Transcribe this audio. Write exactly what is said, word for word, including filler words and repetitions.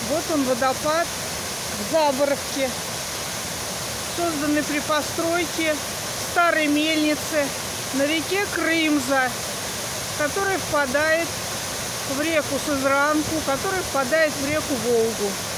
Вот он, водопад в Заборовке, созданный при постройке старой мельницы на реке Крымза, которая впадает в реку Сызранку, которая впадает в реку Волгу.